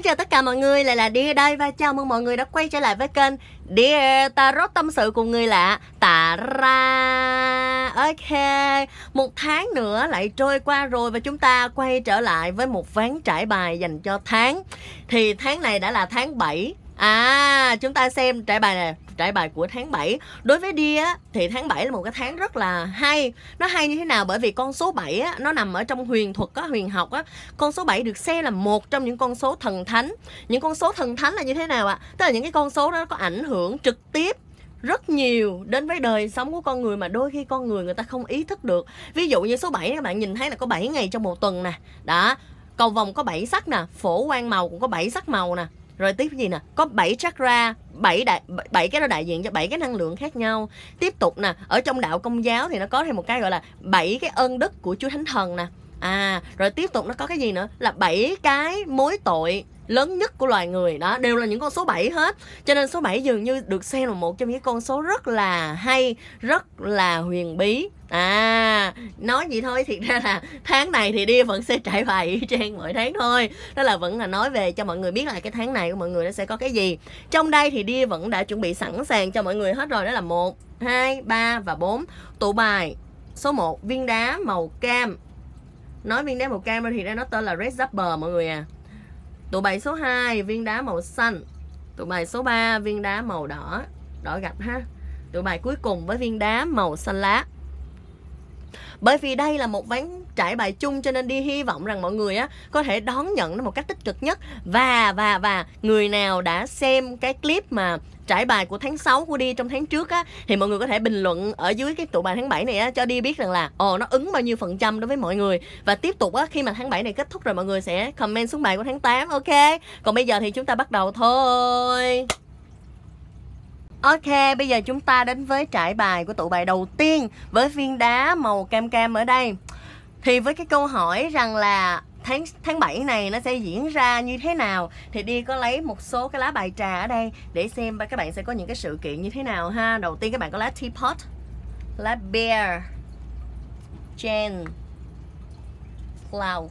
Xin chào tất cả mọi người, lại là Dear ở đây và chào mừng mọi người đã quay trở lại với kênh Dear Tarot tâm sự cùng người lạ Tara. Ok, một tháng nữa lại trôi qua rồi và chúng ta quay trở lại với một ván trải bài dành cho tháng. Thì tháng này đã là tháng 7. Chúng ta xem trải bài này, trải bài của tháng 7. Đối với Dear thì tháng 7 là một cái tháng rất là hay. Nó hay như thế nào? Bởi vì con số 7 á, nó nằm ở trong huyền thuật á, huyền học á. Con số 7 được xem là một trong những con số thần thánh. Những con số thần thánh là như thế nào ạ? Tức là những cái con số đó có ảnh hưởng trực tiếp rất nhiều đến với đời sống của con người mà đôi khi con người ta không ý thức được. Ví dụ như số 7 các bạn nhìn thấy là có 7 ngày trong một tuần nè. Đó, cầu vồng có 7 sắc nè, phổ quang màu cũng có 7 sắc màu nè. Rồi tiếp gì nè, có 7 chakra, 7 cái đó đại diện cho 7 cái năng lượng khác nhau. Tiếp tục nè, ở trong đạo Công giáo thì nó có thêm một cái gọi là 7 cái ân đức của Chúa Thánh Thần nè. Rồi tiếp tục nó có cái gì nữa là 7 cái mối tội lớn nhất của loài người. Đó, đều là những con số 7 hết. Cho nên số 7 dường như được xem là một trong những con số rất là hay, rất là huyền bí. Nói vậy thôi, thiệt ra là tháng này thì Dear vẫn sẽ trải bài trên mọi tháng thôi. Đó là vẫn là nói về cho mọi người biết là cái tháng này của mọi người nó sẽ có cái gì. Trong đây thì Dear vẫn đã chuẩn bị sẵn sàng cho mọi người hết rồi. Đó là 1, 2, 3 và 4 tụ bài. Số 1, viên đá màu cam. Nói viên đá màu cam thì ra nó tên là Red Zapper mọi người à. Tụ bài số 2, viên đá màu xanh. Tụ bài số 3, viên đá màu đỏ, đỏ gạch ha. Tụ bài cuối cùng với viên đá màu xanh lá. Bởi vì đây là một ván trải bài chung cho nên Dear hy vọng rằng mọi người á có thể đón nhận nó một cách tích cực nhất. Và người nào đã xem cái clip mà trải bài của tháng 6 của Dear trong tháng trước á thì mọi người có thể bình luận ở dưới cái tụ bài tháng 7 này á cho Dear biết rằng là nó ứng bao nhiêu phần trăm đối với mọi người. Và tiếp tục á, khi mà tháng 7 này kết thúc rồi mọi người sẽ comment xuống bài của tháng 8. Ok. Còn bây giờ thì chúng ta bắt đầu thôi. Ok, bây giờ chúng ta đến với trải bài của tụ bài đầu tiên với viên đá màu cam cam ở đây. Thì với cái câu hỏi rằng là tháng 7 này nó sẽ diễn ra như thế nào thì Dear có lấy một số cái lá bài trà ở đây để xem các bạn sẽ có những cái sự kiện như thế nào ha. Đầu tiên các bạn có lá Teapot, lá Bear, Jane, Cloud.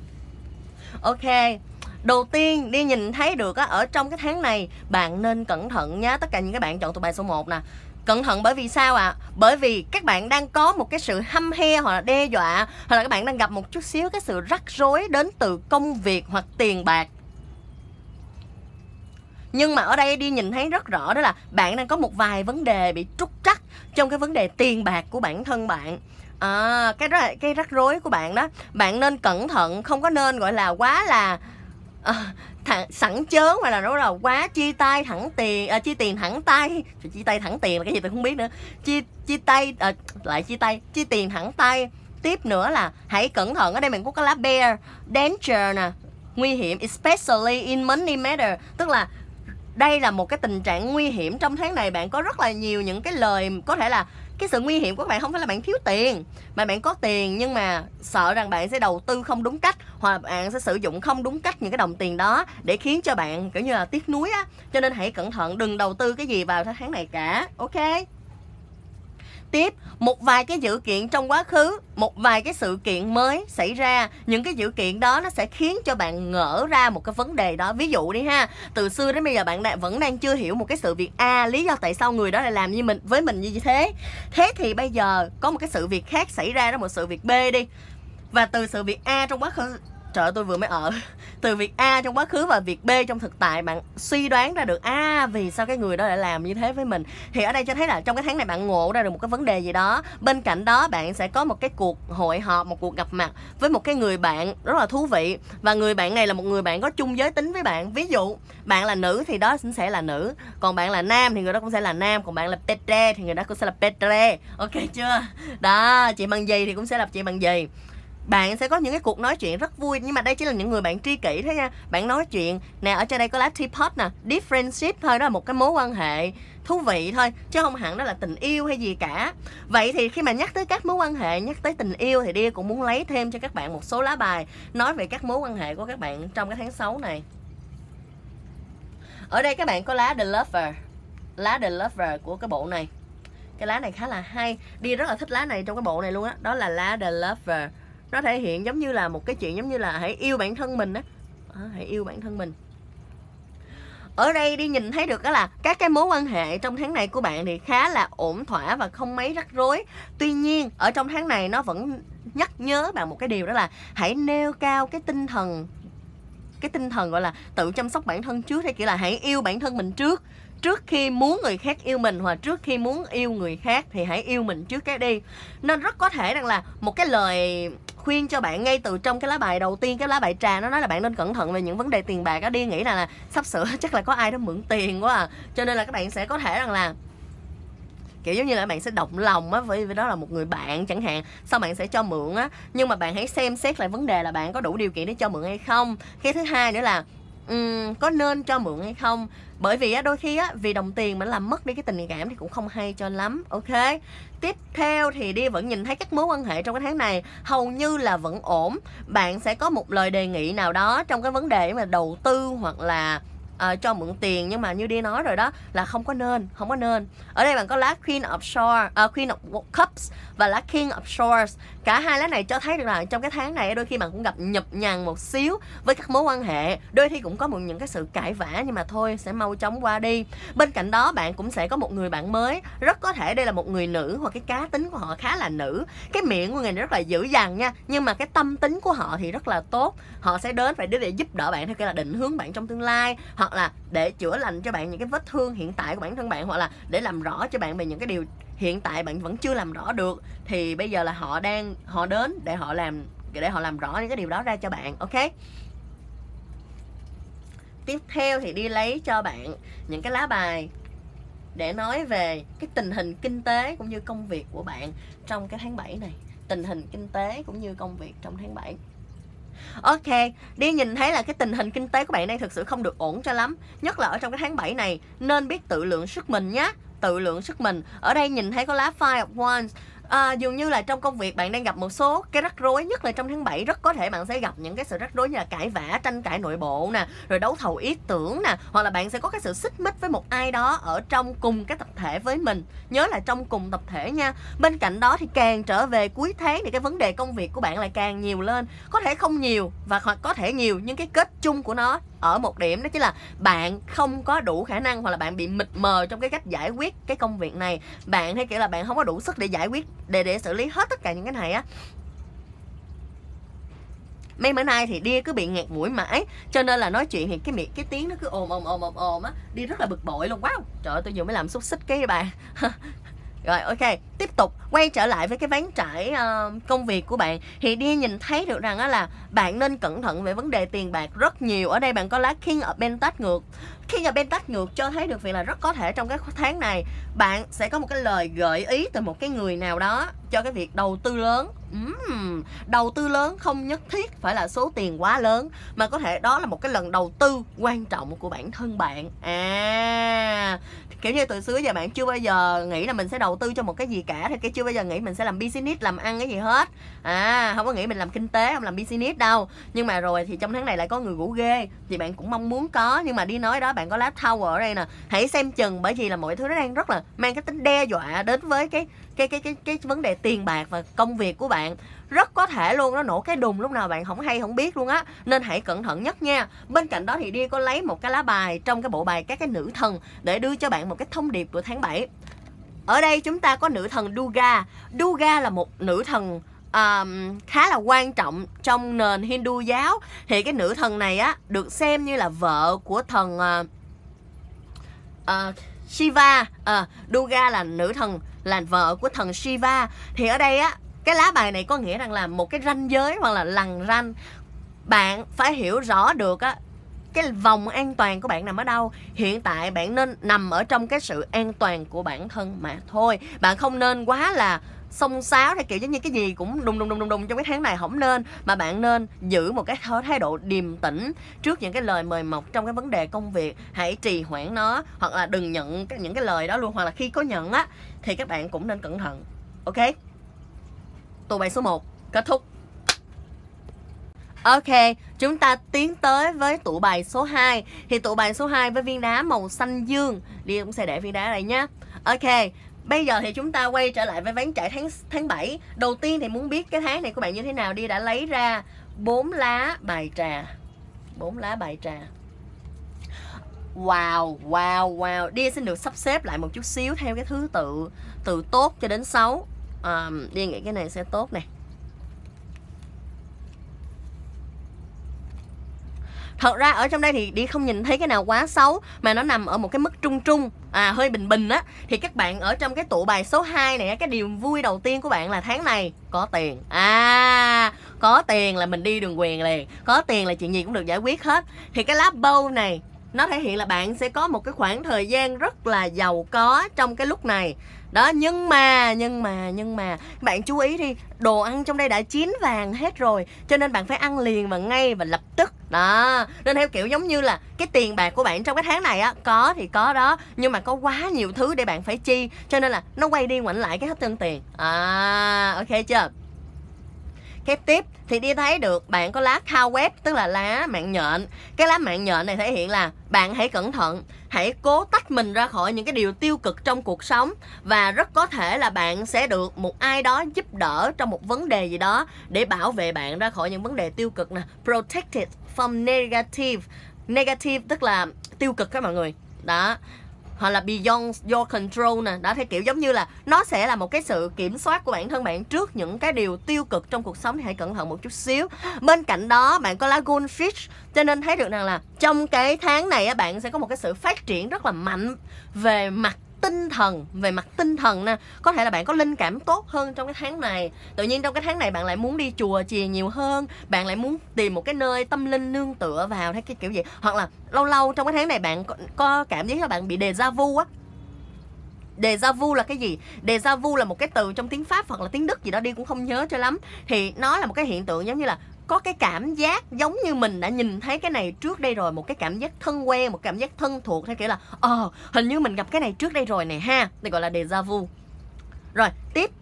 Ok. Đầu tiên Dear nhìn thấy được á, ở trong cái tháng này bạn nên cẩn thận nhá. Tất cả những các bạn chọn tụ bài số 1 nè. Cẩn thận bởi vì sao ạ? Bởi vì các bạn đang có một cái sự hăm he hoặc là đe dọa, hoặc là các bạn đang gặp một chút xíu cái sự rắc rối đến từ công việc hoặc tiền bạc. Nhưng mà ở đây Dear nhìn thấy rất rõ đó là bạn đang có một vài vấn đề bị trúc trắc trong cái vấn đề tiền bạc của bản thân bạn. Cái rắc rối của bạn đó, bạn nên cẩn thận, không có nên gọi là quá là sẵn chớn hoặc là nó là quá chi tay thẳng tiền, chi tiền thẳng tay. Chi tay thẳng tiền là cái gì tôi không biết nữa. Chi tiền thẳng tay. Tiếp nữa là hãy cẩn thận, ở đây mình có cái lá Bear, danger nè, nguy hiểm, especially in money matter, tức là đây là một cái tình trạng nguy hiểm trong tháng này. Bạn có rất là nhiều những cái lời, có thể là cái sự nguy hiểm của bạn không phải là bạn thiếu tiền, mà bạn có tiền nhưng mà sợ rằng bạn sẽ đầu tư không đúng cách, hoặc là bạn sẽ sử dụng không đúng cách những cái đồng tiền đó để khiến cho bạn kiểu như là tiếc nuối á. Cho nên hãy cẩn thận, đừng đầu tư cái gì vào tháng này cả. Ok. Tiếp, một vài cái sự kiện trong quá khứ, một vài cái sự kiện mới xảy ra. Những cái sự kiện đó nó sẽ khiến cho bạn ngỡ ra một cái vấn đề đó. Ví dụ đi ha, từ xưa đến bây giờ bạn vẫn đang chưa hiểu một cái sự việc A, lý do tại sao người đó lại làm như với mình như thế. Thế thì bây giờ có một cái sự việc khác xảy ra đó, một sự việc B đi. Và từ sự việc A trong quá khứ, trời ơi, tôi vừa mới từ việc A trong quá khứ và việc B trong thực tại, bạn suy đoán ra được vì sao cái người đó lại làm như thế với mình. Thì ở đây cho thấy là trong cái tháng này bạn ngộ ra được một cái vấn đề gì đó. Bên cạnh đó bạn sẽ có một cái cuộc hội họp, một cuộc gặp mặt với một cái người bạn rất là thú vị. Và người bạn này là một người bạn có chung giới tính với bạn. Ví dụ bạn là nữ thì đó cũng sẽ là nữ, còn bạn là nam thì người đó cũng sẽ là nam, còn bạn là Petre thì người đó cũng sẽ là Petre. Ok chưa? Đó, chị bằng gì thì cũng sẽ là chị bằng gì. Bạn sẽ có những cái cuộc nói chuyện rất vui, nhưng mà đây chỉ là những người bạn tri kỷ thôi nha. Bạn nói chuyện nè, ở trên đây có lá Teapot nè, deep friendship thôi, đó là một cái mối quan hệ thú vị thôi, chứ không hẳn đó là tình yêu hay gì cả. Vậy thì khi mà nhắc tới các mối quan hệ, nhắc tới tình yêu thì Dear cũng muốn lấy thêm cho các bạn một số lá bài nói về các mối quan hệ của các bạn trong cái tháng 6 này. Ở đây các bạn có lá The Lover, lá The Lover của cái bộ này. Cái lá này khá là hay, Dear rất là thích lá này trong cái bộ này luôn á. Đó là lá The Lover. Nó thể hiện giống như là một cái chuyện giống như là hãy yêu bản thân mình á. Hãy yêu bản thân mình. Ở đây đi nhìn thấy được đó là các cái mối quan hệ trong tháng này của bạn thì khá là ổn thỏa và không mấy rắc rối. Tuy nhiên ở trong tháng này nó vẫn nhắc nhớ bạn một cái điều, đó là hãy nêu cao cái tinh thần gọi là tự chăm sóc bản thân trước, hay kiểu là hãy yêu bản thân mình trước khi muốn người khác yêu mình, hoặc trước khi muốn yêu người khác thì hãy yêu mình trước cái đi. Nên rất có thể rằng là một cái lời khuyên cho bạn ngay từ trong cái lá bài đầu tiên, cái lá bài trà, nó nói là bạn nên cẩn thận về những vấn đề tiền bạc á. Đi nghĩ là sắp sửa chắc là có ai đó mượn tiền quá à, cho nên là các bạn sẽ có thể rằng là kiểu giống như là bạn sẽ động lòng á, vì đó là một người bạn chẳng hạn, sau bạn sẽ cho mượn á, nhưng mà bạn hãy xem xét lại vấn đề là bạn có đủ điều kiện để cho mượn hay không. Cái thứ hai nữa là có nên cho mượn hay không, bởi vì á, đôi khi á, vì đồng tiền mà làm mất đi cái tình cảm thì cũng không hay cho lắm. Ok, tiếp theo thì đi vẫn nhìn thấy các mối quan hệ trong cái tháng này hầu như là vẫn ổn. Bạn sẽ có một lời đề nghị nào đó trong cái vấn đề mà đầu tư hoặc là cho mượn tiền, nhưng mà như đi nói rồi đó là không có nên. Ở đây bạn có lá Queen of Cups và lá King of Swords. Cả hai lá này cho thấy được là trong cái tháng này đôi khi bạn cũng gặp nhập nhằng một xíu với các mối quan hệ, đôi khi cũng có những cái sự cãi vã, nhưng mà thôi sẽ mau chóng qua đi. Bên cạnh đó bạn cũng sẽ có một người bạn mới, rất có thể đây là một người nữ, hoặc cái cá tính của họ khá là nữ. Cái miệng của người này rất là dữ dằn nha, nhưng mà cái tâm tính của họ thì rất là tốt. Họ sẽ đến để giúp đỡ bạn theo kiểu là định hướng bạn trong tương lai, hoặc là để chữa lành cho bạn những cái vết thương hiện tại của bản thân bạn, hoặc là để làm rõ cho bạn về những cái điều hiện tại bạn vẫn chưa làm rõ được, thì bây giờ là họ đến để họ làm rõ những cái điều đó ra cho bạn. Ok, tiếp theo thì đi lấy cho bạn những cái lá bài để nói về cái tình hình kinh tế cũng như công việc của bạn trong cái tháng 7 này. Tình hình kinh tế cũng như công việc trong tháng 7. Ok, đi nhìn thấy là cái tình hình kinh tế của bạn đang thực sự không được ổn cho lắm, nhất là ở trong cái tháng 7 này, nên biết tự lượng sức mình nhé. Tự lượng sức mình. Ở đây nhìn thấy có lá Five of Wands. Dường như là trong công việc bạn đang gặp một số cái rắc rối, nhất là trong tháng 7 rất có thể bạn sẽ gặp những cái sự rắc rối như là cãi vã, tranh cãi nội bộ nè, rồi đấu thầu ý tưởng nè, hoặc là bạn sẽ có cái sự xích mích với một ai đó ở trong cùng cái tập thể với mình. Nhớ là trong cùng tập thể nha. Bên cạnh đó thì càng trở về cuối tháng thì cái vấn đề công việc của bạn lại càng nhiều lên. Có thể không nhiều và hoặc có thể nhiều, nhưng cái kết chung của nó ở một điểm đó chính là bạn không có đủ khả năng, hoặc là bạn bị mịt mờ trong cái cách giải quyết cái công việc này. Bạn hay kiểu là bạn không có đủ sức để giải quyết, để xử lý hết tất cả những cái này á. Mấy bữa nay thì đi cứ bị nghẹt mũi mãi, cho nên là nói chuyện thì cái tiếng nó cứ ồm á, đi rất là bực bội luôn. Wow, trời ơi, tôi vừa mới làm xúc xích cái bạn. Rồi ok, tiếp tục quay trở lại với cái ván trải công việc của bạn, thì đi nhìn thấy được rằng là bạn nên cẩn thận về vấn đề tiền bạc rất nhiều. Ở đây bạn có lá King of Pentacles ngược. King of Pentacles ngược cho thấy được việc là rất có thể trong cái tháng này bạn sẽ có một cái lời gợi ý từ một cái người nào đó cho cái việc đầu tư lớn. Đầu tư lớn không nhất thiết phải là số tiền quá lớn, mà có thể đó là một cái lần đầu tư quan trọng của bản thân bạn. Kiểu như từ xưa giờ bạn chưa bao giờ nghĩ là mình sẽ đầu tư cho một cái gì cả, thì cái chưa bao giờ nghĩ mình sẽ làm business, làm ăn cái gì hết. Không có nghĩ mình làm kinh tế, không làm business đâu. Nhưng mà rồi thì trong tháng này lại có người ngủ ghê, thì bạn cũng mong muốn có. Nhưng mà đi nói đó, bạn có lá Tower ở đây nè, hãy xem chừng, bởi vì là mọi thứ nó đang rất là mang cái tính đe dọa đến với cái vấn đề tiền bạc và công việc của bạn. Rất có thể luôn nó nổ cái đùng lúc nào bạn không biết luôn á, nên hãy cẩn thận nhất nha. Bên cạnh đó thì đi có lấy một cái lá bài trong cái bộ bài các cái nữ thần để đưa cho bạn một cái thông điệp của tháng 7. Ở đây chúng ta có nữ thần Durga. Durga là một nữ thần khá là quan trọng trong nền Hindu giáo. Thì cái nữ thần này á được xem như là vợ của thần Shiva. Durga là nữ thần, là vợ của thần Shiva. Thì ở đây á, cái lá bài này có nghĩa rằng là một cái ranh giới hoặc là lằn ranh. Bạn phải hiểu rõ được á, cái vòng an toàn của bạn nằm ở đâu. Hiện tại bạn nên nằm ở trong cái sự an toàn của bản thân mà thôi. Bạn không nên quá là xông xáo hay kiểu giống như cái gì cũng đùng trong cái tháng này, không nên. Mà bạn nên giữ một cái thái độ điềm tĩnh trước những cái lời mời mọc trong cái vấn đề công việc. Hãy trì hoãn nó, hoặc là đừng nhận những cái lời đó luôn. Hoặc là khi có nhận á thì các bạn cũng nên cẩn thận. Ok, tụ bài số 1 kết thúc. Ok, chúng ta tiến tới với tụ bài số 2. Thì tụ bài số 2 với viên đá màu xanh dương, đi cũng sẽ để viên đá này nhé. Ok, bây giờ thì chúng ta quay trở lại với ván trải tháng 7. Đầu tiên thì muốn biết cái tháng này của bạn như thế nào, đi đã lấy ra 4 lá bài trà. 4 lá bài trà. Wow. Đi xin được sắp xếp lại một chút xíu theo cái thứ tự từ tốt cho đến xấu. Đi nghĩ cái này sẽ tốt này. Thật ra ở trong đây thì đi không nhìn thấy cái nào quá xấu, mà nó nằm ở một cái mức trung trung, hơi bình bình á. Thì các bạn ở trong cái tụ bài số 2 này, cái điều vui đầu tiên của bạn là tháng này có tiền. Có tiền là mình đi đường quyền liền, có tiền là chuyện gì cũng được giải quyết hết. Thì cái lá bầu này nó thể hiện là bạn sẽ có một cái khoảng thời gian rất là giàu có trong cái lúc này. Đó, nhưng mà bạn chú ý đi, đồ ăn trong đây đã chín vàng hết rồi, cho nên bạn phải ăn liền và ngay và lập tức. Đó, nên theo kiểu giống như là cái tiền bạc của bạn trong cái tháng này á, có thì có đó, nhưng mà có quá nhiều thứ để bạn phải chi, cho nên là nó quay đi ngoảnh lại cái hết tên tiền. Ok chưa? Kế tiếp thì đi thấy được bạn có lá cobweb, tức là lá mạng nhện. Cái lá mạng nhện này thể hiện là bạn hãy cẩn thận, hãy cố tách mình ra khỏi những cái điều tiêu cực trong cuộc sống, và rất có thể là bạn sẽ được một ai đó giúp đỡ trong một vấn đề gì đó để bảo vệ bạn ra khỏi những vấn đề tiêu cực nè. Protected from negative tức là tiêu cực các mọi người. Đó, hoặc là beyond your control nè. Đó, theo kiểu giống như là nó sẽ là một cái sự kiểm soát của bản thân bạn trước những cái điều tiêu cực trong cuộc sống, thì hãy cẩn thận một chút xíu. Bên cạnh đó bạn có lá goldfish, cho nên thấy được rằng là trong cái tháng này bạn sẽ có một cái sự phát triển rất là mạnh về mặt tinh thần nè. Có thể là bạn có linh cảm tốt hơn trong cái tháng này. Tự nhiên trong cái tháng này bạn lại muốn đi chùa chiền nhiều hơn, bạn lại muốn tìm một cái nơi tâm linh nương tựa vào, hay cái kiểu gì. Hoặc là lâu lâu trong cái tháng này bạn có cảm giác là bạn bị déjà vu á. Déjà vu là cái gì? Déjà vu là một cái từ trong tiếng Pháp hoặc là tiếng Đức gì đó, đi cũng không nhớ cho lắm. Thì nó là một cái hiện tượng giống như là có cái cảm giác giống như mình đã nhìn thấy cái này trước đây rồi, một cái cảm giác thân quen, một cảm giác thân thuộc, theo kiểu là hình như mình gặp cái này trước đây rồi này ha. Đây gọi là déjà vu. Rồi tiếp,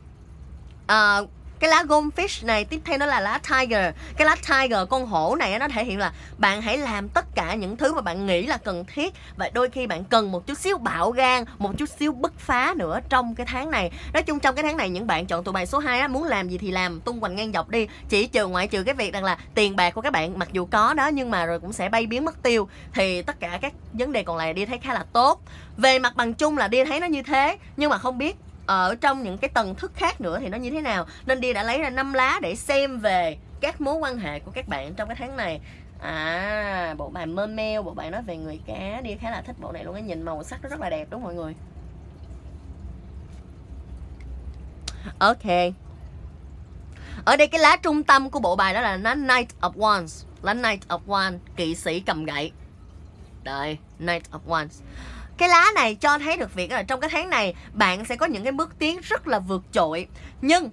cái lá goldfish này tiếp theo nó là lá tiger. Cái lá tiger, con hổ này nó thể hiện là bạn hãy làm tất cả những thứ mà bạn nghĩ là cần thiết, và đôi khi bạn cần một chút xíu bạo gan, một chút xíu bứt phá nữa trong cái tháng này. Nói chung trong cái tháng này những bạn chọn tụ bài số 2 muốn làm gì thì làm, tung hoành ngang dọc đi. Ngoại trừ cái việc rằng là tiền bạc của các bạn mặc dù có đó, nhưng mà rồi cũng sẽ bay biến mất tiêu, thì tất cả các vấn đề còn lại đi thấy khá là tốt. Về mặt bằng chung là đi thấy nó như thế, nhưng mà không biết ở trong những cái tầng thức khác nữa thì nó như thế nào. Nên đi đã lấy ra 5 lá để xem về các mối quan hệ của các bạn trong cái tháng này. Bộ bài Mermaid, bộ bài nói về người cá, đi khá là thích bộ này luôn. Cái nhìn màu sắc nó rất là đẹp đúng không mọi người? Ok. Ở đây cái lá trung tâm của bộ bài đó là lá Knight of Wands. Lá Knight of Wands, kỵ sĩ cầm gậy. Đây, Knight of Wands. Cái lá này cho thấy được việc là trong cái tháng này bạn sẽ có những cái bước tiến rất là vượt trội. Nhưng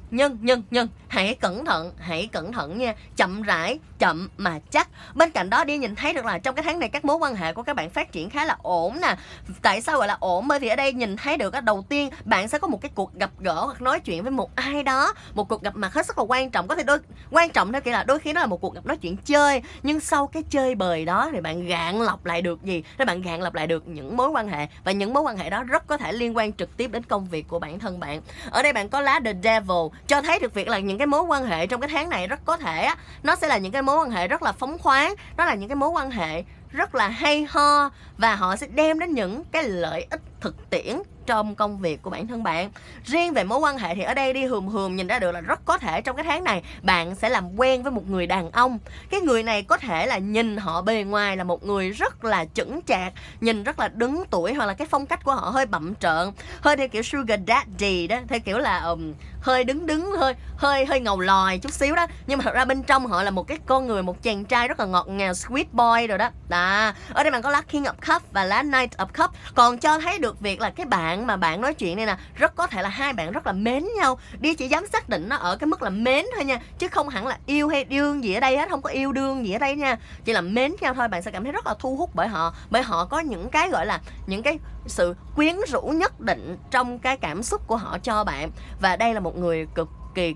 hãy cẩn thận nha. Chậm rãi, chậm mà chắc. Bên cạnh đó đi nhìn thấy được là trong cái tháng này các mối quan hệ của các bạn phát triển khá là ổn nè. Tại sao gọi là ổn? Bởi vì ở đây nhìn thấy được đầu tiên bạn sẽ có một cái cuộc gặp gỡ hoặc nói chuyện với một ai đó, một cuộc gặp mặt hết sức là quan trọng. Có thể quan trọng theo kiểu là đôi khi nó là một cuộc gặp nói chuyện chơi, nhưng sau cái chơi bời đó thì bạn gạn lọc lại được gì? Để bạn gạn lọc lại được những mối quan hệ, và những mối quan hệ đó rất có thể liên quan trực tiếp đến công việc của bản thân bạn. Ở đây bạn có lá The Devil, cho thấy được việc là những cái mối quan hệ trong cái tháng này rất có thể nó sẽ là những cái mối quan hệ rất là phóng khoáng, nó là những cái mối quan hệ rất là hay ho, và họ sẽ đem đến những cái lợi ích thực tiễn trong công việc của bản thân bạn. Riêng về mối quan hệ thì ở đây đi hườm nhìn ra được là rất có thể trong cái tháng này bạn sẽ làm quen với một người đàn ông. Cái người này có thể là nhìn họ bề ngoài là một người rất là chững chạc, nhìn rất là đứng tuổi, hoặc là cái phong cách của họ hơi bặm trợn, hơi theo kiểu sugar daddy đó, theo kiểu là hơi đứng hơi ngầu lòi chút xíu đó, nhưng mà thật ra bên trong họ là một cái con người, một chàng trai rất là ngọt ngào, sweet boy rồi đó. Ở đây bạn có lá King of Cups và lá Knight of Cups, còn cho thấy được việc là cái bạn mà bạn nói chuyện này nè, rất có thể là hai bạn rất là mến nhau. Đi chỉ dám xác định nó ở cái mức là mến thôi nha, chứ không hẳn là yêu hay đương gì ở đây hết, không có yêu đương gì ở đây nha, chỉ là mến nhau thôi. Bạn sẽ cảm thấy rất là thu hút bởi họ có những cái gọi là những cái sự quyến rũ nhất định trong cái cảm xúc của họ cho bạn, và đây là một người cực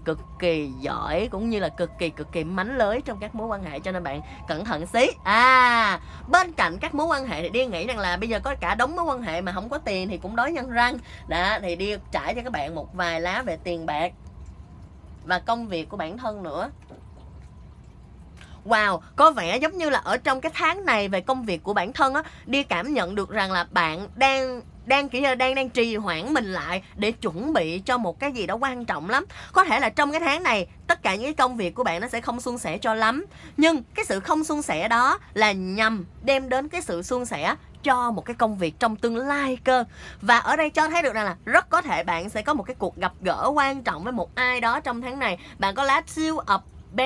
kỳ giỏi, cũng như là cực kỳ mánh lới trong các mối quan hệ, cho nên bạn cẩn thận xí. Bên cạnh các mối quan hệ thì đi nghĩ rằng là bây giờ có cả đống mối quan hệ mà không có tiền thì cũng đói nhân răng đó, thì đi trải cho các bạn một vài lá về tiền bạc và công việc của bản thân nữa. wow, có vẻ giống như là ở trong cái tháng này về công việc của bản thân á, đi cảm nhận được rằng là bạn đang kiểu như là đang trì hoãn mình lại để chuẩn bị cho một cái gì đó quan trọng lắm. Có thể là trong cái tháng này tất cả những cái công việc của bạn nó sẽ không suôn sẻ cho lắm, nhưng cái sự không suôn sẻ đó là nhằm đem đến cái sự suôn sẻ cho một cái công việc trong tương lai cơ. Và ở đây cho thấy được rằng là rất có thể bạn sẽ có một cái cuộc gặp gỡ quan trọng với một ai đó trong tháng này. Bạn có lá Two of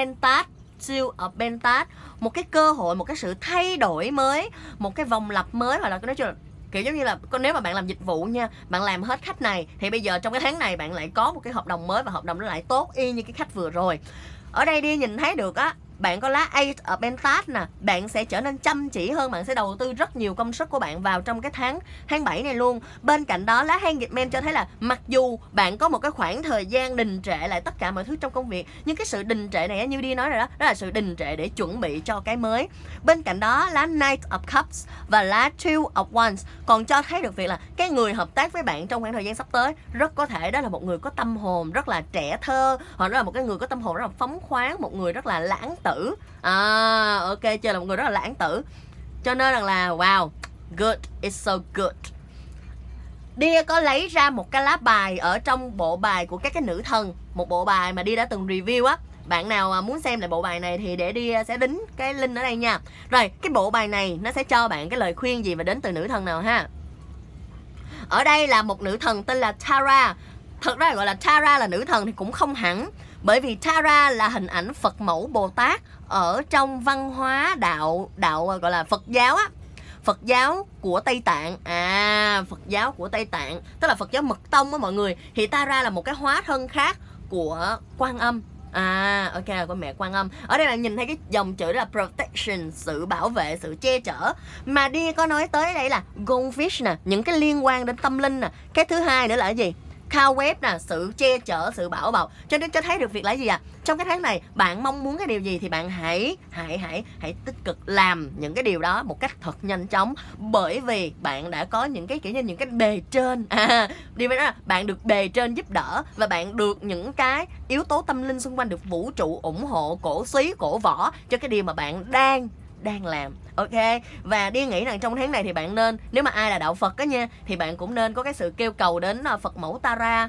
Pentacles, một cái cơ hội, một cái sự thay đổi mới, một cái vòng lặp mới, hoặc là nói chung là kiểu giống như là nếu mà bạn làm dịch vụ nha, bạn làm hết khách này thì bây giờ trong cái tháng này bạn lại có một cái hợp đồng mới và hợp đồng nó lại tốt y như cái khách vừa rồi. Ở đây đi nhìn thấy được á, bạn có lá Eight of Pentacles nè, bạn sẽ trở nên chăm chỉ hơn, bạn sẽ đầu tư rất nhiều công sức của bạn vào trong cái tháng 7 này luôn. Bên cạnh đó lá Hanged Man cho thấy là mặc dù bạn có một cái khoảng thời gian đình trệ lại tất cả mọi thứ trong công việc, nhưng cái sự đình trệ này như đi nói rồi đó là sự đình trệ để chuẩn bị cho cái mới. Bên cạnh đó lá Knight of Cups và lá Two of Wands còn cho thấy được việc là cái người hợp tác với bạn trong khoảng thời gian sắp tới rất có thể đó là một người có tâm hồn rất là trẻ thơ, hoặc đó là một cái người có tâm hồn rất là phóng khoáng, một người rất là lãng tử. Ok chưa, là một người rất là lãng tử. Cho nên rằng là wow, good, it's so good. Dia có lấy ra một cái lá bài ở trong bộ bài của các cái nữ thần, một bộ bài mà Dia đã từng review á. Bạn nào muốn xem lại bộ bài này thì để Dia sẽ đính cái link ở đây nha. Rồi, cái bộ bài này nó sẽ cho bạn cái lời khuyên gì và đến từ nữ thần nào ha. Ở đây là một nữ thần tên là Tara. Thật ra gọi là Tara là nữ thần thì cũng không hẳn, bởi vì Tara là hình ảnh Phật mẫu Bồ Tát ở trong văn hóa đạo gọi là Phật giáo á, Phật giáo của Tây Tạng. Phật giáo của Tây Tạng tức là Phật giáo Mật tông á mọi người. Thì Tara là một cái hóa thân khác của Quan Âm. Ok, là của mẹ Quan Âm. Ở đây là nhìn thấy cái dòng chữ đó là protection, sự bảo vệ, sự che chở. Mà Dia có nói tới đây là goldfish nè, những cái liên quan đến tâm linh nè. Cái thứ hai nữa là cái gì? Cobweb nè, sự che chở, sự bảo bọc. Cho nên cho thấy được việc là gì trong cái tháng này bạn mong muốn cái điều gì thì bạn hãy tích cực làm những cái điều đó một cách thật nhanh chóng, bởi vì bạn đã có những cái kiểu như những cái bề trên. Điều đó là bạn được bề trên giúp đỡ, và bạn được những cái yếu tố tâm linh xung quanh được vũ trụ ủng hộ, cổ suý, cổ võ cho cái điều mà bạn đang làm. Ok, và Dia nghĩ rằng trong tháng này thì bạn nên, nếu mà ai là đạo Phật á nha, thì bạn cũng nên có cái sự kêu cầu đến Phật mẫu Tara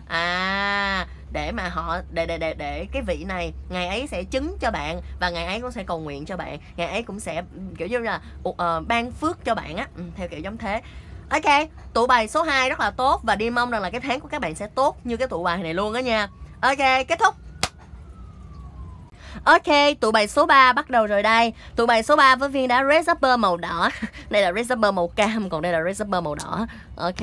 để mà họ để cái vị này ngày ấy sẽ chứng cho bạn, và ngày ấy cũng sẽ cầu nguyện cho bạn, ngày ấy cũng sẽ kiểu như là ban phước cho bạn á, theo kiểu giống thế. Ok, tụ bài số 2 rất là tốt, và Dia mong rằng là cái tháng của các bạn sẽ tốt như cái tụ bài này luôn đó nha. Ok, kết thúc. Ok, tụ bài số 3 bắt đầu rồi đây. Tụ bài số 3 với viên đá Red Zapper màu đỏ. Đây là Red Zapper màu cam, còn đây là Red Zapper màu đỏ. Ok.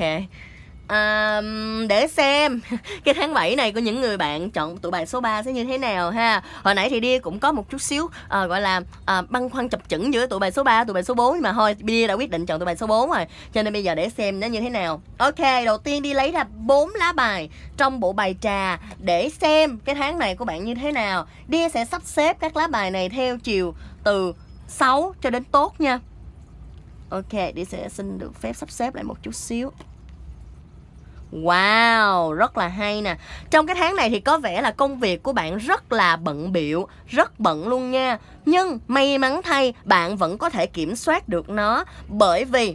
Để xem cái tháng 7 này của những người bạn chọn tụ bài số 3 sẽ như thế nào ha. Hồi nãy thì Dia cũng có một chút xíu gọi là băn khoăn chập chững giữa tụ bài số 3 tụ bài số 4, nhưng mà thôi Dia đã quyết định chọn tụ bài số 4 rồi, cho nên bây giờ để xem nó như thế nào. Ok, đầu tiên Dia lấy ra 4 lá bài trong bộ bài trà để xem cái tháng này của bạn như thế nào. Dia sẽ sắp xếp các lá bài này theo chiều từ 6 cho đến tốt nha. Ok, Dia sẽ xin được phép sắp xếp lại một chút xíu. Wow, rất là hay nè. Trong cái tháng này thì có vẻ là công việc của bạn rất là bận bịu, rất bận luôn nha. Nhưng may mắn thay, bạn vẫn có thể kiểm soát được nó, bởi vì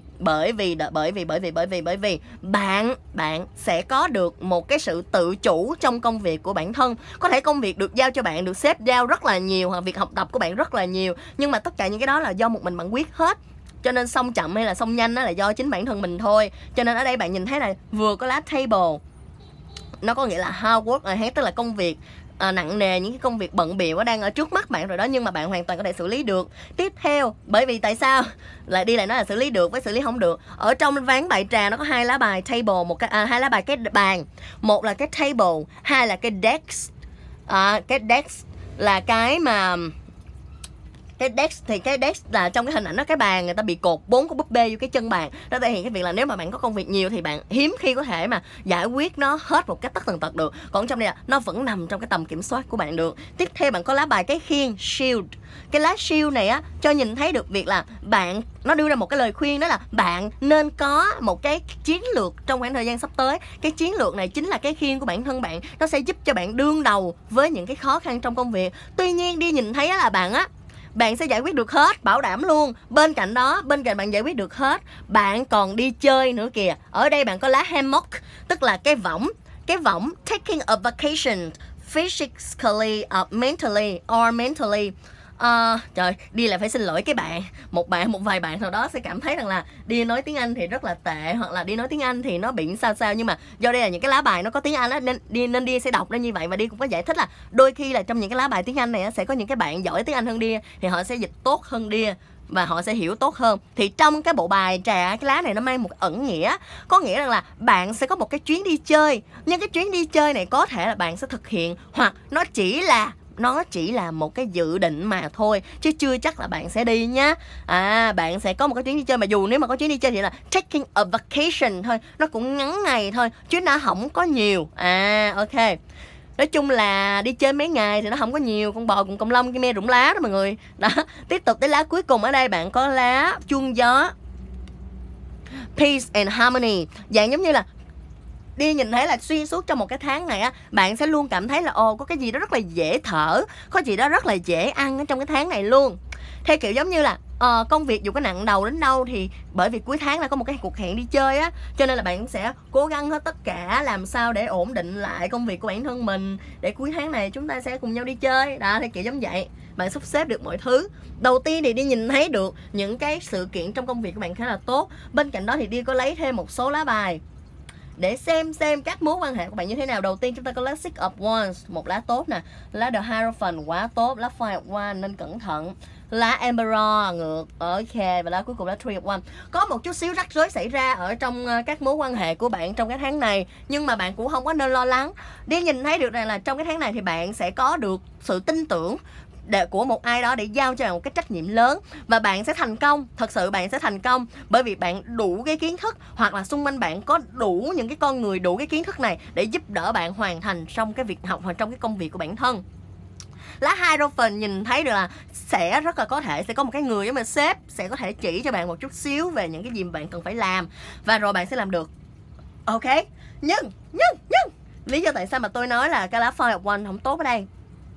bạn sẽ có được một cái sự tự chủ trong công việc của bản thân. Có thể công việc được giao cho bạn, được sếp giao rất là nhiều, hoặc việc học tập của bạn rất là nhiều, nhưng mà tất cả những cái đó là do một mình bạn quyết hết. Cho nên xong chậm hay là xong nhanh đó là do chính bản thân mình thôi. Cho nên ở đây bạn nhìn thấy là vừa có lá table, nó có nghĩa là hard work, tức là công việc nặng nề, những cái công việc bận bịu đang ở trước mắt bạn rồi đó, nhưng mà bạn hoàn toàn có thể xử lý được. Tiếp theo, bởi vì tại sao lại đi lại nói là xử lý được với xử lý không được? Ở trong ván bài trà nó có 2 lá bài table, hai lá bài cái bàn, một là cái table, hai là cái desk. Cái desk là cái mà cái desk, thì cái desk là trong cái hình ảnh đó, cái bàn người ta bị cột 4 cái búp bê vô cái chân bàn. Nó thể hiện cái việc là nếu mà bạn có công việc nhiều thì bạn hiếm khi có thể mà giải quyết nó hết một cách tất tần tật được. Còn trong đây là nó vẫn nằm trong cái tầm kiểm soát của bạn được. Tiếp theo bạn có lá bài cái khiên shield. Cái lá shield này á cho nhìn thấy được việc là bạn, nó đưa ra một cái lời khuyên, đó là bạn nên có một cái chiến lược trong khoảng thời gian sắp tới. Cái chiến lược này chính là cái khiên của bản thân bạn, nó sẽ giúp cho bạn đương đầu với những cái khó khăn trong công việc. Tuy nhiên đi nhìn thấy là bạn bạn sẽ giải quyết được hết, bảo đảm luôn. Bên cạnh đó, bên cạnh bạn giải quyết được hết, bạn còn đi chơi nữa kìa. Ở đây bạn có lá hammock, tức là cái võng. Cái võng taking a vacation physically, mentally. Trời, đi là phải xin lỗi cái một vài bạn nào đó sẽ cảm thấy rằng là đi nói tiếng Anh thì rất là tệ, hoặc là đi nói tiếng Anh thì nó bị sao. Nhưng mà do đây là những cái lá bài nó có tiếng Anh á, nên đi sẽ đọc ra như vậy. Và đi cũng có giải thích là đôi khi là trong những cái lá bài tiếng Anh này á, sẽ có những cái bạn giỏi tiếng Anh hơn đi, thì họ sẽ dịch tốt hơn đi và họ sẽ hiểu tốt hơn. Thì trong cái bộ bài trà, cái lá này nó mang một ẩn nghĩa, có nghĩa rằng là bạn sẽ có một cái chuyến đi chơi, nhưng cái chuyến đi chơi này có thể là bạn sẽ thực hiện, hoặc nó chỉ là một cái dự định mà thôi, chứ chưa chắc là bạn sẽ đi nhá. Bạn sẽ có một cái chuyến đi chơi, mà dù nếu mà có chuyến đi chơi thì là taking a vacation thôi, nó cũng ngắn ngày thôi chứ nó không có nhiều. Ok, nói chung là đi chơi mấy ngày thì nó không có nhiều. Con bò cùng cộng long kia me rụng lá đó mọi người. Đó, tiếp tục tới lá cuối cùng. Ở đây bạn có lá chuông gió, peace and harmony. Dạng giống như là đi nhìn thấy là xuyên suốt trong một cái tháng này á, bạn sẽ luôn cảm thấy là có cái gì đó rất là dễ thở, có gì đó rất là dễ ăn ở trong cái tháng này luôn. Theo kiểu giống như là công việc dù có nặng đầu đến đâu thì bởi vì cuối tháng là có một cái cuộc hẹn đi chơi á, cho nên là bạn sẽ cố gắng hết tất cả làm sao để ổn định lại công việc của bản thân mình, để cuối tháng này chúng ta sẽ cùng nhau đi chơi. Đó, theo kiểu giống vậy. Bạn sắp xếp được mọi thứ. Đầu tiên thì đi nhìn thấy được những cái sự kiện trong công việc của bạn khá là tốt. Bên cạnh đó thì đi có lấy thêm một số lá bài để xem các mối quan hệ của bạn như thế nào. Đầu tiên chúng ta có lá Six of Wands, một lá tốt nè. Lá The Hierophant quá tốt. Lá Five of Wands nên cẩn thận. Lá Emperor ngược, ok. Và lá cuối cùng lá Three of Wands. Có một chút xíu rắc rối xảy ra ở trong các mối quan hệ của bạn trong cái tháng này, nhưng mà bạn cũng không có nên lo lắng. Đi nhìn thấy được rằng là trong cái tháng này thì bạn sẽ có được sự tin tưởng của một ai đó để giao cho bạn một cái trách nhiệm lớn, và bạn sẽ thành công. Thật sự bạn sẽ thành công bởi vì bạn đủ cái kiến thức, hoặc là xung quanh bạn có đủ những cái con người đủ cái kiến thức này để giúp đỡ bạn hoàn thành trong cái việc học hoặc trong cái công việc của bản thân. Lá Hierophant nhìn thấy được là sẽ rất là có thể sẽ có một cái người giống như sếp sẽ có thể chỉ cho bạn một chút xíu về những cái gì mà bạn cần phải làm, và rồi bạn sẽ làm được. Ok, nhưng lý do tại sao mà tôi nói là cái lá Five of Wands không tốt ở đây,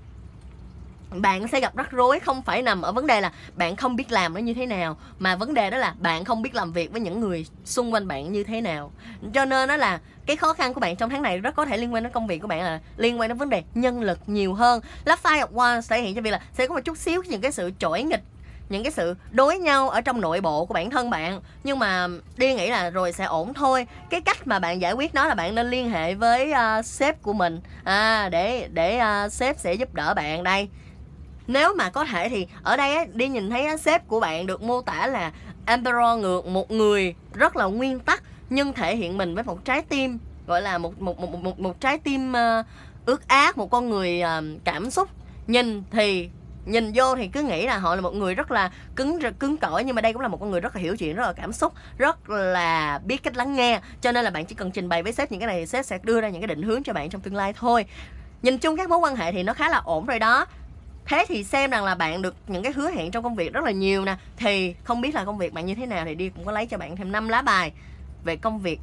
bạn sẽ gặp rắc rối không phải nằm ở vấn đề là bạn không biết làm nó như thế nào, mà vấn đề đó là bạn không biết làm việc với những người xung quanh bạn như thế nào. Cho nên đó là cái khó khăn của bạn trong tháng này rất có thể liên quan đến công việc của bạn, là liên quan đến vấn đề nhân lực nhiều hơn. Lá Five of Wands thể hiện cho việc là sẽ có một chút xíu những cái sự chổi nghịch, những cái sự đối nhau ở trong nội bộ của bản thân bạn, nhưng mà đi nghĩ là rồi sẽ ổn thôi. Cái cách mà bạn giải quyết nó là bạn nên liên hệ với sếp của mình để sếp sẽ giúp đỡ bạn đây. Nếu mà có thể thì ở đây á, đi nhìn thấy á, sếp của bạn được mô tả là Emperor ngược, một người rất là nguyên tắc nhưng thể hiện mình với một trái tim, gọi là một trái tim ướt át, một con người cảm xúc. Nhìn vô thì cứ nghĩ là họ là một người rất là cứng cỏi, nhưng mà đây cũng là một con người rất là hiểu chuyện, rất là cảm xúc, rất là biết cách lắng nghe. Cho nên là bạn chỉ cần trình bày với sếp những cái này thì sếp sẽ đưa ra những cái định hướng cho bạn trong tương lai thôi. Nhìn chung các mối quan hệ thì nó khá là ổn rồi đó. Thế thì xem rằng là bạn được những cái hứa hẹn trong công việc rất là nhiều nè. Thì không biết là công việc bạn như thế nào thì đi cũng có lấy cho bạn thêm 5 lá bài về công việc.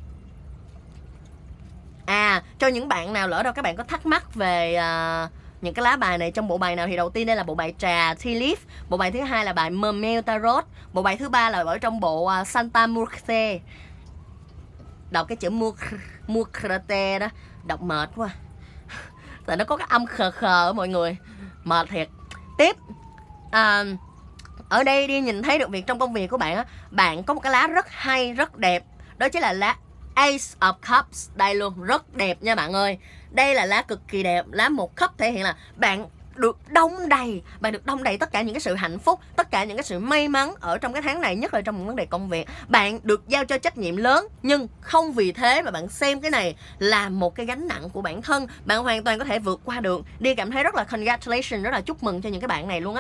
Cho những bạn nào lỡ đâu các bạn có thắc mắc về những cái lá bài này trong bộ bài nào thì đầu tiên đây là bộ bài trà Tea Leaf, bộ bài thứ hai là bài Mermaid Tarot, bộ bài thứ ba là ở trong bộ Santa Muerte. Đọc cái chữ Muerte đó đọc mệt quá tại nó có cái âm khờ mọi người, mệt thiệt. Tiếp ở đây đi nhìn thấy được việc trong công việc của bạn á, bạn có một cái lá rất hay, rất đẹp, đó chính là lá Ace of Cups. Đây luôn, rất đẹp nha bạn ơi. Đây là lá cực kỳ đẹp. Lá một cup thể hiện là bạn được đong đầy tất cả những cái sự hạnh phúc, tất cả những cái sự may mắn ở trong cái tháng này, nhất là trong một vấn đề công việc. Bạn được giao cho trách nhiệm lớn, nhưng không vì thế mà bạn xem cái này là một cái gánh nặng của bản thân. Bạn hoàn toàn có thể vượt qua được. Đi cảm thấy rất là congratulations, rất là chúc mừng cho những cái bạn này luôn á.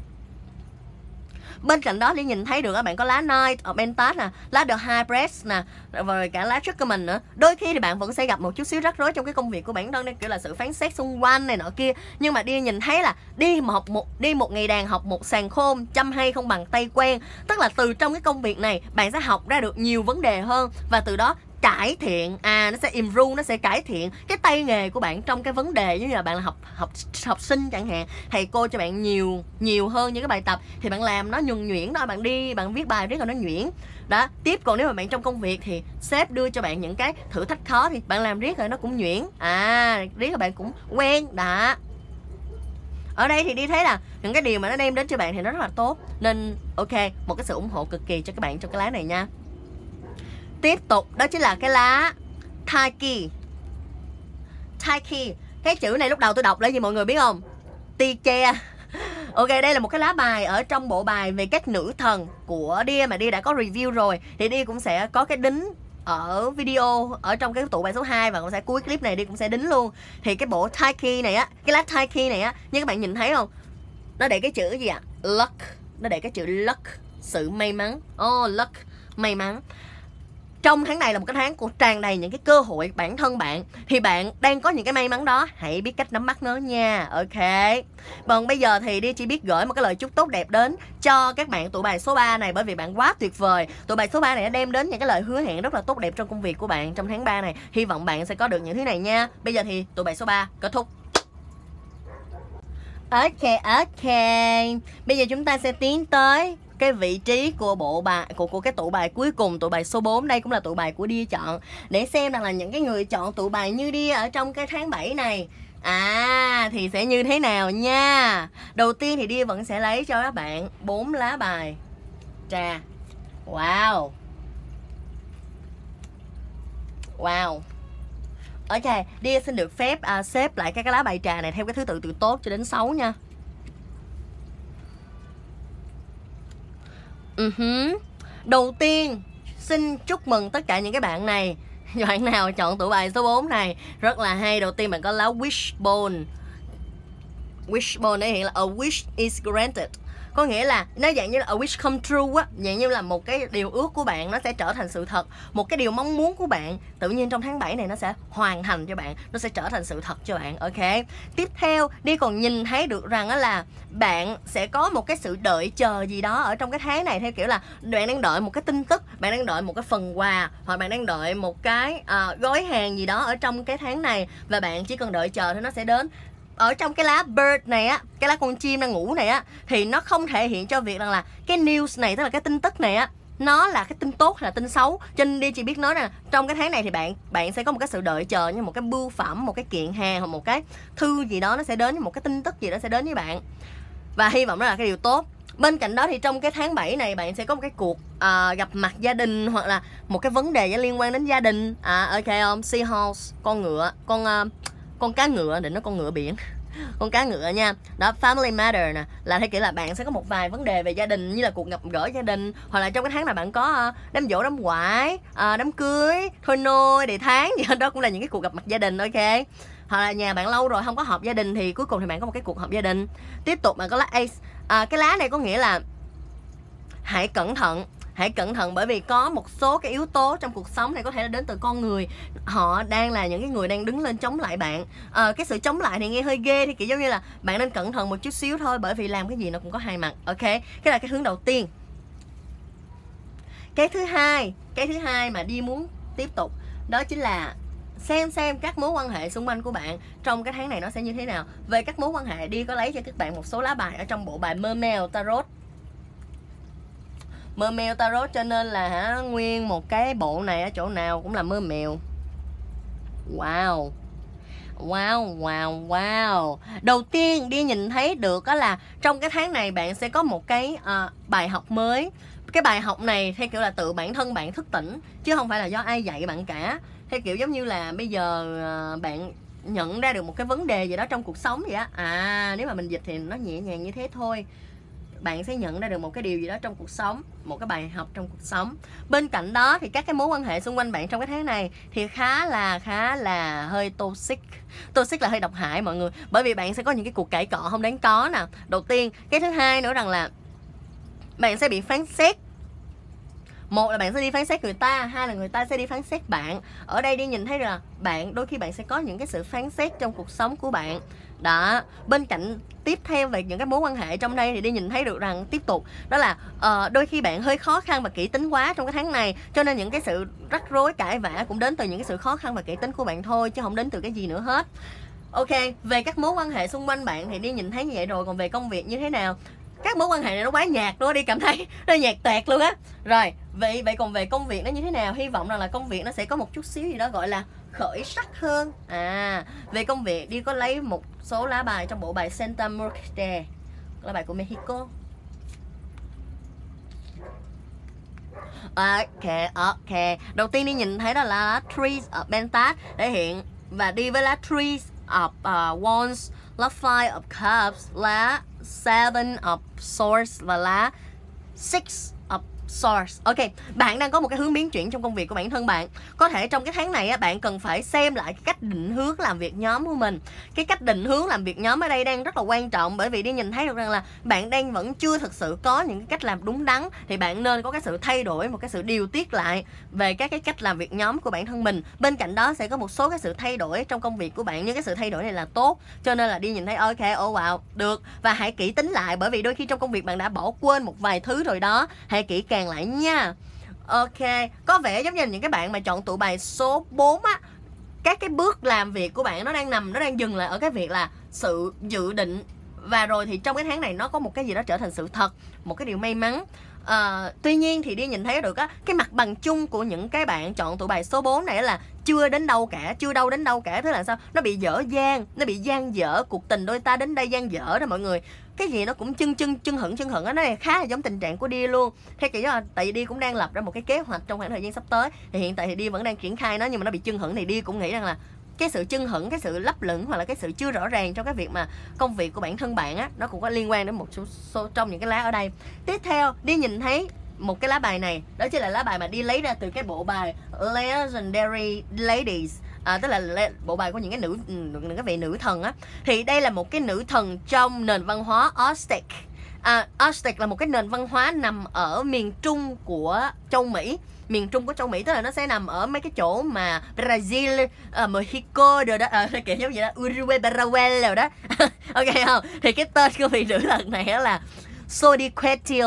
Bên cạnh đó thì nhìn thấy được các bạn có lá Knight of Pentacles nè, lá The High Priest nè, rồi cả lá Judgment nữa. Đôi khi thì bạn vẫn sẽ gặp một chút xíu rắc rối trong cái công việc của bản thân, kiểu là sự phán xét xung quanh này nọ kia. Nhưng mà đi nhìn thấy là đi một ngày đàn học một sàn khôn, chăm hay không bằng tay quen. Tức là từ trong cái công việc này bạn sẽ học ra được nhiều vấn đề hơn, và từ đó cải thiện, nó sẽ improve, nó sẽ cải thiện cái tay nghề của bạn trong cái vấn đề, giống như là bạn là học sinh chẳng hạn, thầy cô cho bạn nhiều hơn những cái bài tập thì bạn làm nó nhuần nhuyễn đó, bạn đi bạn viết bài riết rồi nó nhuyễn đó. Tiếp còn nếu mà bạn trong công việc thì sếp đưa cho bạn những cái thử thách khó thì bạn làm riết rồi nó cũng nhuyễn, riết rồi bạn cũng quen đó. Ở đây thì đi thấy là những cái điều mà nó đem đến cho bạn thì nó rất là tốt, nên ok, một cái sự ủng hộ cực kỳ cho các bạn trong cái lá này nha. Tiếp tục đó chính là cái lá Taiki. Taiki, cái chữ này lúc đầu tôi đọc là gì mọi người biết không? Tike. Ok, đây là một cái lá bài ở trong bộ bài về các nữ thần của Dia mà Dia đã có review rồi, thì Dia cũng sẽ có cái đính ở video ở trong cái tụ bài số 2 và cũng sẽ cuối clip này Dia cũng sẽ đính luôn. Thì cái bộ Taiki này á, cái lá Taiki này á, như các bạn nhìn thấy không? Nó để cái chữ gì ạ? Luck. Nó để cái chữ luck, sự may mắn. Luck, may mắn. Trong tháng này là một cái tháng của tràn đầy những cái cơ hội bản thân bạn, thì bạn đang có những cái may mắn đó, hãy biết cách nắm bắt nó nha. Ok. Còn bây giờ thì Dia chỉ biết gửi một cái lời chúc tốt đẹp đến cho các bạn tụ bài số 3 này, bởi vì bạn quá tuyệt vời. Tụ bài số 3 này đã đem đến những cái lời hứa hẹn rất là tốt đẹp trong công việc của bạn trong tháng 3 này. Hy vọng bạn sẽ có được những thứ này nha. Bây giờ thì tụ bài số 3 kết thúc. Ok. Bây giờ chúng ta sẽ tiến tới cái vị trí của bộ bài của cái tụ bài cuối cùng, tụ bài số 4. Đây cũng là tụ bài của Dia chọn, để xem rằng là những cái người chọn tụ bài như Dia ở trong cái tháng 7 này thì sẽ như thế nào nha. Đầu tiên thì Dia vẫn sẽ lấy cho các bạn 4 lá bài trà. Wow. Ok, Dia xin được phép xếp lại các cái lá bài trà này theo cái thứ tự từ tốt cho đến xấu nha. Đầu tiên xin chúc mừng tất cả những cái bạn này. Bạn nào chọn tụ bài số 4 này rất là hay. Đầu tiên bạn có lá Wishbone. Wishbone để hiện là a wish is granted, có nghĩa là nó dạng như là a wish come true á, dạng như là một cái điều ước của bạn nó sẽ trở thành sự thật, một cái điều mong muốn của bạn tự nhiên trong tháng 7 này nó sẽ hoàn thành cho bạn, nó sẽ trở thành sự thật cho bạn. Ok. Tiếp theo đi còn nhìn thấy được rằng đó là bạn sẽ có một cái sự đợi chờ gì đó ở trong cái tháng này, theo kiểu là bạn đang đợi một cái tin tức, bạn đang đợi một cái phần quà, hoặc bạn đang đợi một cái gói hàng gì đó ở trong cái tháng này, và bạn chỉ cần đợi chờ thì nó sẽ đến. Ở trong cái lá bird này á, cái lá con chim đang ngủ này á, thì nó không thể hiện cho việc rằng là cái news này, tức là cái tin tức này á, nó là cái tin tốt hay là tin xấu. Cho nên Dia chỉ biết nói là trong cái tháng này thì bạn sẽ có một cái sự đợi chờ, như một cái bưu phẩm, một cái kiện hàng hoặc một cái thư gì đó nó sẽ đến, một cái tin tức gì đó sẽ đến với bạn, và hy vọng đó là cái điều tốt. Bên cạnh đó thì trong cái tháng 7 này bạn sẽ có một cái cuộc gặp mặt gia đình, hoặc là một cái vấn đề liên quan đến gia đình. Ok không? Seahorse, con ngựa, con cá ngựa, định nó con ngựa biển. Con cá ngựa nha. Đó, family matter nè, là theo kiểu là bạn sẽ có một vài vấn đề về gia đình, như là cuộc gặp gỡ gia đình, hoặc là trong cái tháng này bạn có đám giỗ, đám quải, đám cưới, thôi nôi, đầy tháng gì đó, cũng là những cái cuộc gặp mặt gia đình. Ok. Hoặc là nhà bạn lâu rồi không có họp gia đình thì cuối cùng thì bạn có một cái cuộc họp gia đình. Tiếp tục bạn có lá ace. Cái lá này có nghĩa là hãy cẩn thận, bởi vì có một số cái yếu tố trong cuộc sống này có thể là đến từ con người, họ đang là những cái người đang đứng lên chống lại bạn. Cái sự chống lại thì nghe hơi ghê, thì kiểu giống như là bạn nên cẩn thận một chút xíu thôi, bởi vì làm cái gì nó cũng có hai mặt. Ok, cái là cái hướng đầu tiên. Cái thứ hai mà Dia muốn tiếp tục đó chính là xem các mối quan hệ xung quanh của bạn trong cái tháng này nó sẽ như thế nào. Về các mối quan hệ, Dia có lấy cho các bạn một số lá bài ở trong bộ bài Mermaid Tarot. Mermaid Tarot, cho nên là nguyên một cái bộ này ở chỗ nào cũng là mermaid. Wow. Đầu tiên Dia nhìn thấy được đó là trong cái tháng này bạn sẽ có một cái bài học mới. Cái bài học này theo kiểu là tự bản thân bạn thức tỉnh, chứ không phải là do ai dạy bạn cả. Theo kiểu giống như là bây giờ bạn nhận ra được một cái vấn đề gì đó trong cuộc sống vậy á. Nếu mà mình dịch thì nó nhẹ nhàng như thế thôi. Bạn sẽ nhận ra được một cái điều gì đó trong cuộc sống, một cái bài học trong cuộc sống. Bên cạnh đó thì các cái mối quan hệ xung quanh bạn trong cái tháng này thì khá là hơi toxic. Toxic là hơi độc hại mọi người, bởi vì bạn sẽ có những cái cuộc cãi cọ không đáng có nè. Đầu tiên, cái thứ hai nữa rằng là bạn sẽ bị phán xét một là bạn sẽ đi phán xét người ta, hai là người ta sẽ đi phán xét bạn. Ở đây đi nhìn thấy là bạn đôi khi bạn sẽ có những cái sự phán xét trong cuộc sống của bạn. Đó, bên cạnh tiếp theo về những cái mối quan hệ trong đây thì đi nhìn thấy được rằng tiếp tục đó là đôi khi bạn hơi khó khăn và kỹ tính quá trong cái tháng này, cho nên những cái sự rắc rối cãi vã cũng đến từ những cái sự khó khăn và kỹ tính của bạn thôi, chứ không đến từ cái gì nữa hết. Ok, về các mối quan hệ xung quanh bạn thì đi nhìn thấy như vậy rồi. Còn về công việc như thế nào? Các mối quan hệ này nó quá nhạt luôn, đi cảm thấy nó nhạt tẹt luôn á. Rồi, vậy còn về công việc nó như thế nào? Hy vọng rằng là công việc nó sẽ có một chút xíu gì đó gọi là khởi sắc hơn. Về công việc đi có lấy một số lá bài trong bộ bài Santa Muerte, lá bài của Mexico. Ok. Đầu tiên đi nhìn thấy đó là lá Three of Pentacles thể hiện, và đi với lá Three of Wands, lá Five of Cups, lá Seven of Swords và lá Six of Swords. Ok, bạn đang có một cái hướng biến chuyển trong công việc của bản thân bạn. Có thể trong cái tháng này á, bạn cần phải xem lại cái cách định hướng làm việc nhóm của mình. Cái cách định hướng làm việc nhóm ở đây đang rất là quan trọng, bởi vì đi nhìn thấy được rằng là bạn đang vẫn chưa thực sự có những cái cách làm đúng đắn, thì bạn nên có cái sự thay đổi, một cái sự điều tiết lại về các cái cách làm việc nhóm của bản thân mình. Bên cạnh đó sẽ có một số cái sự thay đổi trong công việc của bạn, nhưng cái sự thay đổi này là tốt, cho nên là đi nhìn thấy ok, wow, được. Và hãy kỹ tính lại, bởi vì đôi khi trong công việc bạn đã bỏ quên một vài thứ rồi đó, hãy kỹ càng lại nha. Ok, có vẻ giống như những cái bạn mà chọn tụ bài số 4 á, các cái bước làm việc của bạn nó đang dừng lại ở cái việc là sự dự định, và rồi thì trong cái tháng này nó có một cái gì đó trở thành sự thật, một cái điều may mắn. Tuy nhiên thì đi nhìn thấy được á, cái mặt bằng chung của những cái bạn chọn tụ bài số 4 này là chưa đến đâu cả. Tức là sao? Nó bị dở dang, nó bị dang dở, cuộc tình đôi ta đến đây dang dở đó mọi người. Cái gì nó cũng chân hững á, nó này khá là giống tình trạng của Đi luôn. Theo kiểu là tại vì Đi cũng đang lập ra một cái kế hoạch trong khoảng thời gian sắp tới, thì hiện tại thì Đi vẫn đang triển khai nó, nhưng mà nó bị chân hững thì Đi cũng nghĩ rằng là cái sự chân hững, cái sự lấp lửng hoặc là cái sự chưa rõ ràng trong cái việc mà công việc của bản thân bạn á, nó cũng có liên quan đến một số trong những cái lá ở đây. Tiếp theo đi nhìn thấy một cái lá bài này, đó chính là lá bài mà Đi lấy ra từ cái bộ bài Legendary Ladies, tức là bộ bài của những cái vị nữ thần á. Thì đây là một cái nữ thần trong nền văn hóa Aztec. Aztec là một cái nền văn hóa nằm ở miền trung của châu Mỹ. Miền trung của châu Mỹ tức là nó sẽ nằm ở mấy cái chỗ mà Brazil, Mexico rồi đó, kiểu giống vậy đó, Uruguay, Paraguay rồi đó. Ok không? Thì cái tên của vị nữ thần này là Xochitl.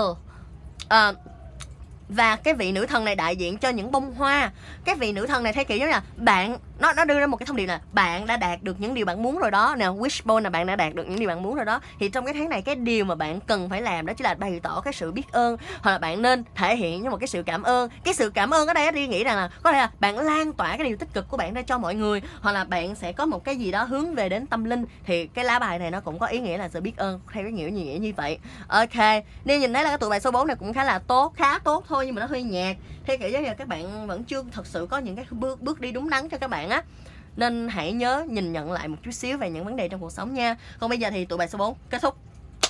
Và cái vị nữ thần này đại diện cho những bông hoa. Cái vị nữ thần này theo kiểu giống như là bạn, nó đưa ra một cái thông điệp là bạn đã đạt được những điều bạn muốn rồi đó nè, wishbone là bạn đã đạt được những điều bạn muốn rồi đó. Thì trong cái tháng này cái điều mà bạn cần phải làm đó chính là bày tỏ cái sự biết ơn, hoặc là bạn nên thể hiện với một cái sự cảm ơn. Cái sự cảm ơn ở đây Đi nghĩ rằng là có thể là bạn lan tỏa cái điều tích cực của bạn ra cho mọi người, hoặc là bạn sẽ có một cái gì đó hướng về đến tâm linh. Thì cái lá bài này nó cũng có ý nghĩa là sự biết ơn theo cái nghĩa như vậy. Ok, nên nhìn thấy là cái tụ bài số 4 này cũng khá là tốt, khá tốt thôi, nhưng mà nó hơi nhạt. Theo kiểu như là các bạn vẫn chưa thật sự có những cái bước đi đúng đắn cho các bạn á, nên hãy nhớ nhìn nhận lại một chút xíu về những vấn đề trong cuộc sống nha. Còn bây giờ thì tụ bài số 4 kết thúc.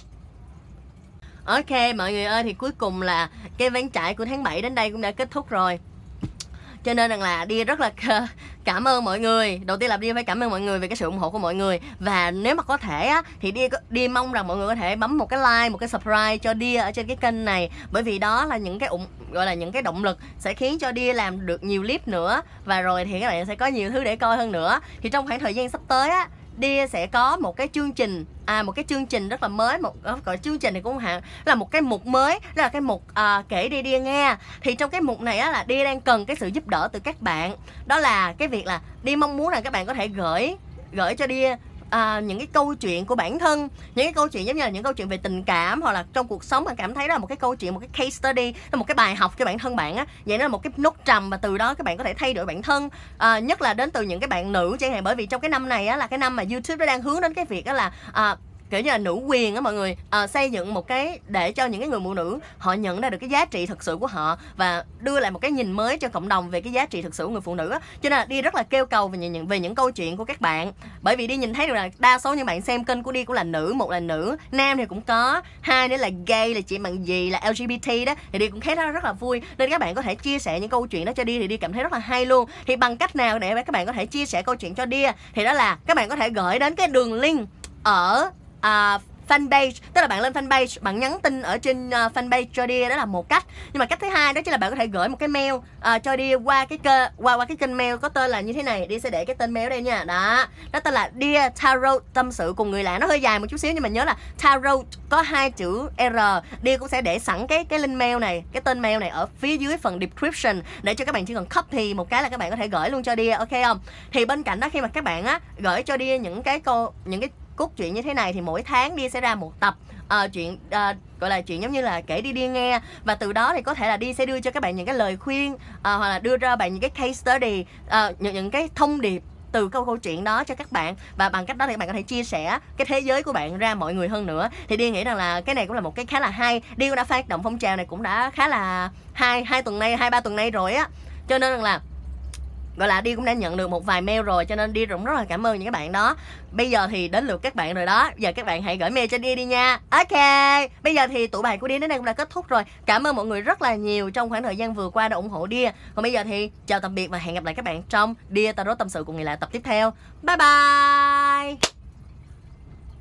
Ok mọi người ơi, thì cuối cùng là cái ván trải của tháng 7 đến đây cũng đã kết thúc rồi. Cho nên rằng là Đi rất là cảm ơn mọi người. Đầu tiên là Đi phải cảm ơn mọi người về cái sự ủng hộ của mọi người. Và nếu mà có thể á, thì Đi mong rằng mọi người có thể bấm một cái like, một cái subscribe cho Đi ở trên cái kênh này. Bởi vì đó là những cái gọi là những cái động lực sẽ khiến cho Đi làm được nhiều clip nữa. Và rồi thì các bạn sẽ có nhiều thứ để coi hơn nữa. Thì trong khoảng thời gian sắp tới á, Đi sẽ có một cái chương trình rất là mới, gọi chương trình này cũng là một cái mục mới, đó là cái mục kể Đi nghe. Thì trong cái mục này á, là Đi đang cần cái sự giúp đỡ từ các bạn. Đó là cái việc là Đi mong muốn là các bạn có thể gửi cho Đi những cái câu chuyện của bản thân, những cái câu chuyện giống như là những câu chuyện về tình cảm, hoặc là trong cuộc sống mà cảm thấy đó là một cái câu chuyện, một cái case study, là một cái bài học cho bản thân bạn á. Vậy nó là một cái nốt trầm, và từ đó các bạn có thể thay đổi bản thân, nhất là đến từ những cái bạn nữ chẳng hạn. Bởi vì trong cái năm này á, là cái năm mà YouTube nó đang hướng đến cái việc đó là kiểu như là nữ quyền á mọi người, xây dựng một cái để cho những cái người phụ nữ họ nhận ra được cái giá trị thực sự của họ, và đưa lại một cái nhìn mới cho cộng đồng về cái giá trị thực sự của người phụ nữ á. Cho nên là Đi rất là kêu cầu về những câu chuyện của các bạn, bởi vì Đi nhìn thấy được là đa số những bạn xem kênh của Đi cũng là nữ, một là nữ, nam thì cũng có, hai nữa là gay, là chị bằng gì, là LGBT đó, thì Đi cũng thấy nó rất là vui. Nên các bạn có thể chia sẻ những câu chuyện đó cho Đi, thì Đi cảm thấy rất là hay luôn. Thì bằng cách nào để các bạn có thể chia sẻ câu chuyện cho Đi, thì đó là các bạn có thể gửi đến cái đường link ở fanpage, tức là bạn lên fanpage, bạn nhắn tin ở trên fanpage cho Dear, đó là một cách. Nhưng mà cách thứ hai đó chính là bạn có thể gửi một cái mail cho Dear qua cái kênh mail có tên là như thế này. Dear sẽ để cái tên mail ở đây nha. Đó, nó tên là Dear Tarot tâm sự cùng người lạ. Nó hơi dài một chút xíu nhưng mà nhớ là Tarot có 2 chữ R. Dear cũng sẽ để sẵn cái link mail này, cái tên mail này ở phía dưới phần description để cho các bạn chỉ cần copy một cái là các bạn có thể gửi luôn cho Dear, ok không? Thì bên cạnh đó khi mà các bạn gửi cho Dear những cái cốt truyện như thế này thì mỗi tháng Dear sẽ ra một tập chuyện gọi là chuyện giống như là kể đi Dear nghe, và từ đó thì có thể là Dear sẽ đưa cho các bạn những cái lời khuyên hoặc là đưa ra bạn những cái case study, những cái thông điệp từ câu chuyện đó cho các bạn, và bằng cách đó thì các bạn có thể chia sẻ cái thế giới của bạn ra mọi người hơn nữa. Thì Dear nghĩ rằng là cái này cũng là một cái khá là hay. Dear cũng đã phát động phong trào này cũng đã khá là 2-3 tuần nay rồi á, cho nên là gọi là Dear cũng đã nhận được một vài mail rồi, cho nên Dear cũng rất là cảm ơn những các bạn đó. Bây giờ thì đến lượt các bạn rồi đó, giờ các bạn hãy gửi mail cho Dear đi nha. Ok, bây giờ thì tụ bài của Dear đến đây cũng đã kết thúc rồi. Cảm ơn mọi người rất là nhiều trong khoảng thời gian vừa qua đã ủng hộ Dear. Còn bây giờ thì chào tạm biệt và hẹn gặp lại các bạn trong Dear Tarot tâm sự cùng người lạ tập tiếp theo. Bye bye.